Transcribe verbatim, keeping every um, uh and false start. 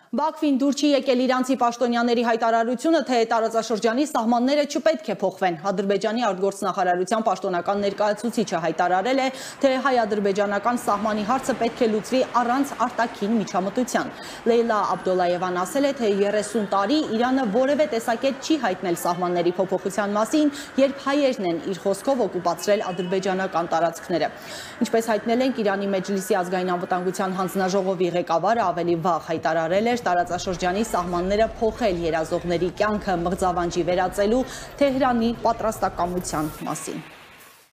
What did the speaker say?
Բաքվին դուր չի եկել իրանցի պաշտոնյաների հայտարարությունը, թե տարածաշրջանի սահմանները չպետք է փոխվեն։ Ադրբեջանի արտգործնախարարության պաշտոնական ներկայացուցիչը հայտարարել է, թե հայ-ադրբեջանական սահմանի հարցը պետք է լուծվի առանց արտաքին միջամտության։ Լեյլա Աբդոլլայևան ասել է, թե երեսուն տարի Իրանը որևէ տեսակետ չի հայտնել սահմանների փոփոխության մասին, երբ հայերն են իր խոսքով օկուպացրել ադրբեջանական տարածքները։ Ինչպես հայտնել ենք, Իրանի Մեջլիսի ազգային անվտանգության հանձնաժողովի ղեկավարը ավելի վաղ հայտարարել էր տարածաշրջանի սահմանները փոխել երազողների կյանքը մղձավանջի վերածելու Թեհրանի պատրաստակամության մասին։